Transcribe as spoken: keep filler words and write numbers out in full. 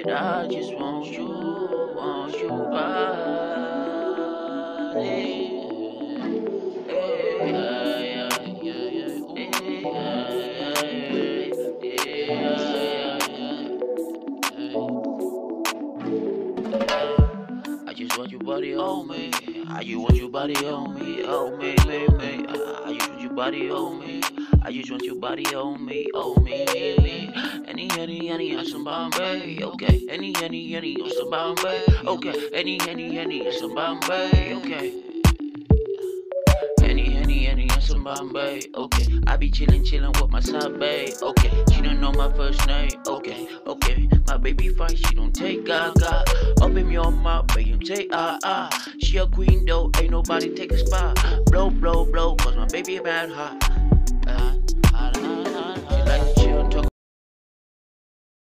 tonight. I just want you, want you body. I just want your body on me. I just want your body on me. Oh me, me, me. I just want your body on me. I just want your body on me. Oh me, me, me. Any, any, any on some Bombay. Okay. Any, any, any on some Bombay. Okay. Any, any, any on some Bombay. Okay. Henny, henny, henny, and some Bombay, okay. I be chillin', chillin' with my side babe, okay. She don't know my first name, okay, okay. My baby fine, she don't take gaga. Up in your mouth, baby, you take ah ah. She a queen though, ain't nobody take a spot. Blow, blow, blow, cause my baby bad hot. Uh, hot, hot.